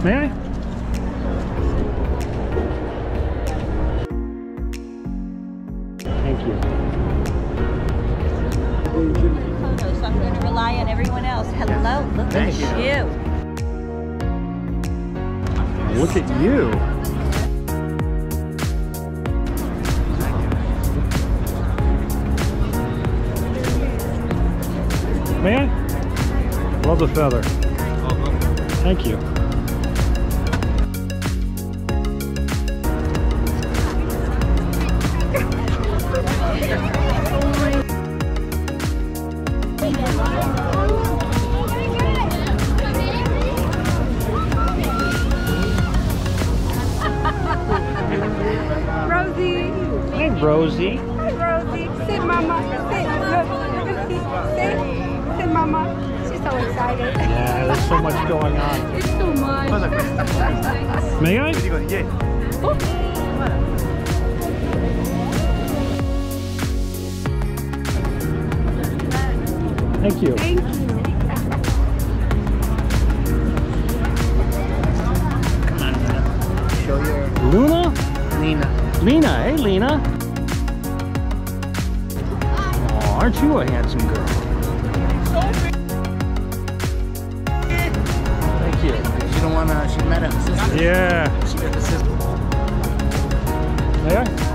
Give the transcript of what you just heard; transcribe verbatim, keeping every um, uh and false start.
May I? Thank you. Photos, so I'm going to rely on everyone else. Hello, look Thank at you. Look at you. May I? Love the feather. Thank you. Rosie. Hey, Rosie. Hi, Rosie. Sit, Mama. Sit. Look. Sit. Sit, Mama. She's so excited. Yeah, there's so much going on. It's so much. May I? Thank you. Thank you. Show your Luna? Lena. Lena. Hey, Lena. Oh, aren't you a handsome girl? Thank you. She don't wanna. She's mad at her sister. Yeah. She got the sister. May I?